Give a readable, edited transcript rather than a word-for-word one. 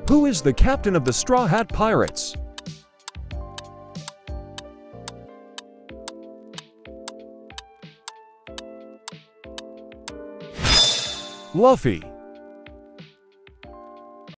Who is the captain of the Straw Hat Pirates? Luffy.